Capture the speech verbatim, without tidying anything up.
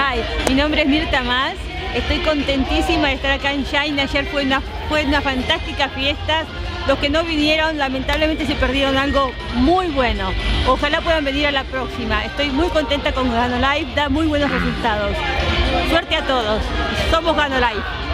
Hi, mi nombre es Mirta Mas, estoy contentísima de estar acá en Shine. Ayer fue una, fue una fantástica fiesta. Los que no vinieron lamentablemente se perdieron algo muy bueno. Ojalá puedan venir a la próxima. Estoy muy contenta con Gano Live, da muy buenos resultados. Suerte a todos, somos Gano Live.